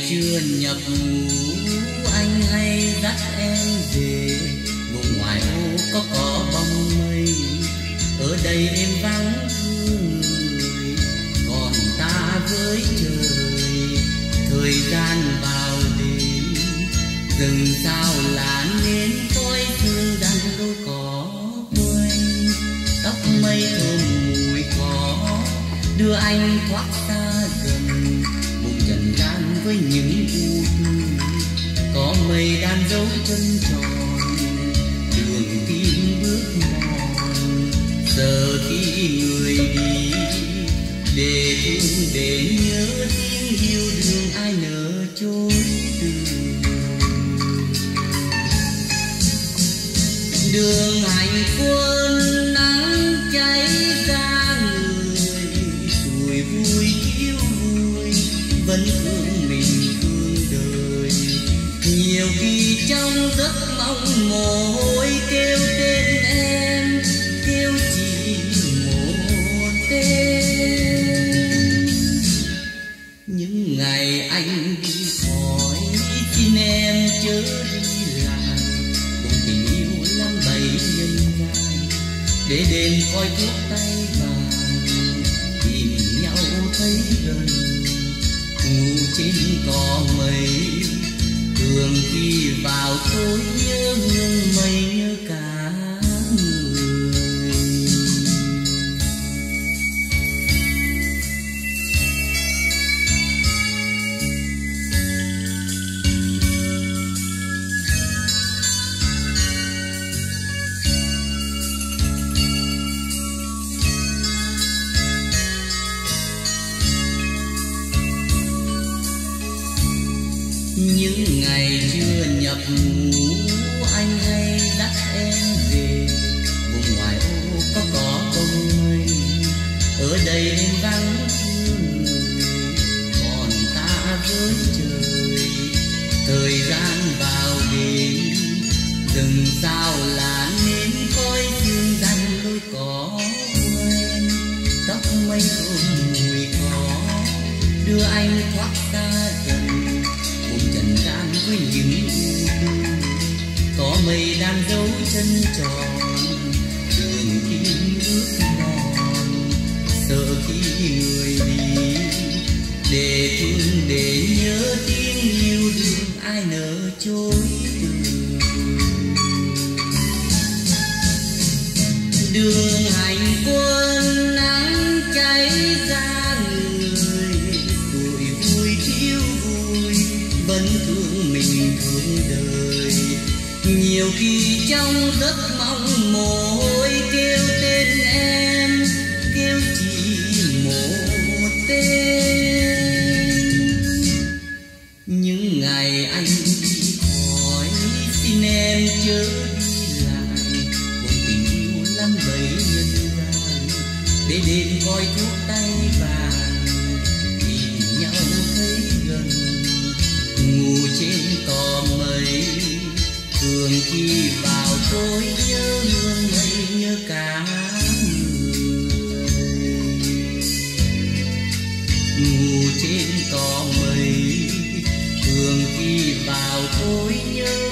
chưa nhập ngũ, anh hay dắt em về vùng ngoại ô có bóng mây. Ở đây em vắng thương người, còn ta với trời. Thời gian vào đêm, rừng sao lá nên khói thương đan đôi cỏ quanh. Tóc mây thơm mùi cỏ đưa anh thoát xa gần vùng trần gian với những u tư. Có mây đan dấu chân tròn đường tim bước mòn. Giờ khi người đi để thương để nhớ tiếng yêu đương ai nỡ chối từ. Đường hành quân nắng cháy ra người, tuổi vui thiếu vui vẫn thương mình thương đời. Nhiều khi trong giấc mong mồ hôi kêu tên em, kêu chỉ một tên. Những ngày anh đi khỏi xin em chớ đi lại, cùng tình yêu lắm bấy nhân gian để đêm coi thuốc tay vàng tìm nhau thấy gần. Ngủ trên cỏ mây thường khi vào tối nhớ hương mây nhớ cả người. Những ngày chưa nhập ngũ, anh hay dắt em về vùng ngoại ô có cỏ bông mây. Ở đây em vắng thương người, còn ta với trời. Thời gian vào đêm, rừng sao là nên khói dương dằn đôi cỏ quen. Tóc mây thơm mùi cỏ đưa anh thoát xa gần trần gian với những u tư. Có mây đan dấu chân tròn đường tim bước mòn. Sợ khi người đi để thương để nhớ tiếng yêu đương ai nỡ chối từ. Đường hành quân nắng cháy ra người, tuổi vui thiếu vui vẫn thương mình thương đời. Nhiều khi trong giấc mong mồ hôi kêu tên em, kêu chỉ một tên. Những ngày anh đi khỏi xin em chớ đi lại, cùng tình yêu lắm bấy nhân gian để đêm coi thuốc tay vàng tìm nhau thấy gần. Ngủ trên cỏ mây thường khi vào tối nhớ hương mây nhớ cả người. Ngủ trên cỏ mây thường khi vào tối nhớ